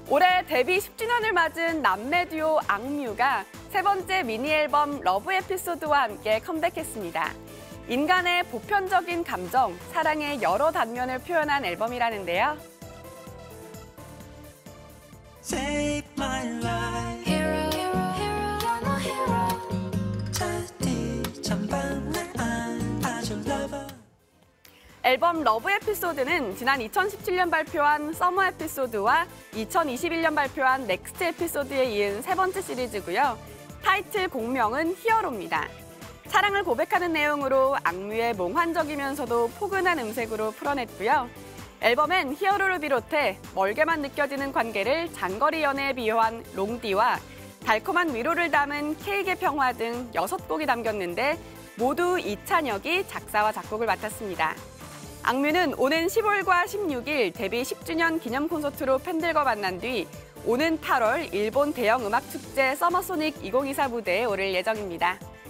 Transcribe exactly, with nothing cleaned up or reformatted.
올해 데뷔 십 주년을 맞은 남매 듀오 악뮤가 세 번째 미니 앨범 러브 에피소드와 함께 컴백했습니다. 인간의 보편적인 감정, 사랑의 여러 단면을 표현한 앨범이라는데요. Save my life. Hero, hero, hero, you're my hero. 차디 전방에 아주 lover. 앨범 러브 에피소드는 지난 이천십칠 년 발표한 서머 에피소드와 이천이십일 년 발표한 넥스트 에피소드에 이은 세 번째 시리즈고요. 타이틀 곡명은 히어로입니다. 사랑을 고백하는 내용으로 악뮤의 몽환적이면서도 포근한 음색으로 풀어냈고요. 앨범엔 히어로를 비롯해 멀게만 느껴지는 관계를 장거리 연애에 비유한 롱디와 달콤한 위로를 담은 K의 평화 등 여섯 곡이 담겼는데 모두 이찬혁이 작사와 작곡을 맡았습니다. 악뮤는 오는 십오일과 십육일 데뷔 십 주년 기념 콘서트로 팬들과 만난 뒤 오는 팔월 일본 대형 음악 축제 서머소닉 이천이십사 무대에 오를 예정입니다.